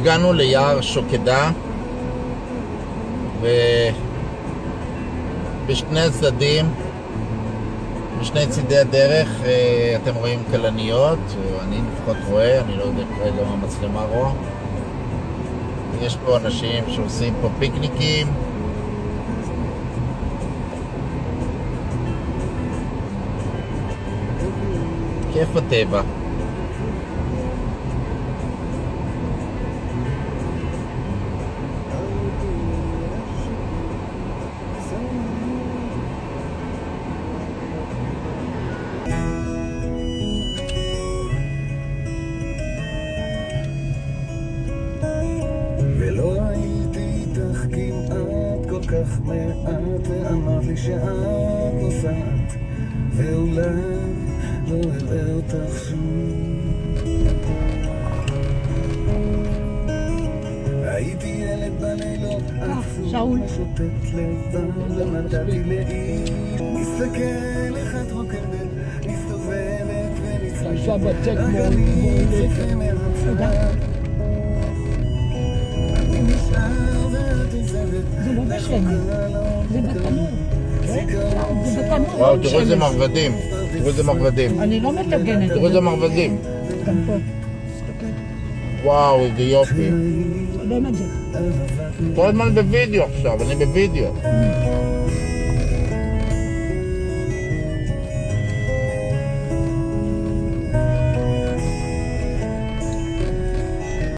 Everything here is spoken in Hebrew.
הגענו ליער שוקדה, ובשני הצדדים, בשני צידי הדרך, אתם רואים כלניות, אני לפחות רואה, אני לא יודע כרגע מה המצלמה רואה. יש פה אנשים שעושים פה פיקניקים. כיף בטבע. ולא הייתי איתך כמעט כל כך מעט, ואמרת לי שאת נוסעת, ואולי לא אראה אותך שוב. הייתי ילד בלילות, שאול משוטט לבד, למדתי לאיש, נסתכל איך את רוקדת, מסתובבת ונצלשת, הגלים צופה מהצד. זה לא בשלמי, זה בתנור. זה בתנור. וואו, תראו איזה מרבדים. תראו איזה מרבדים. אני לא מטגנת. תראו איזה מרבדים. גם פה. וואו, איזה יופי. צודק את זה. כל הזמן בווידאו עכשיו, אני בווידאו.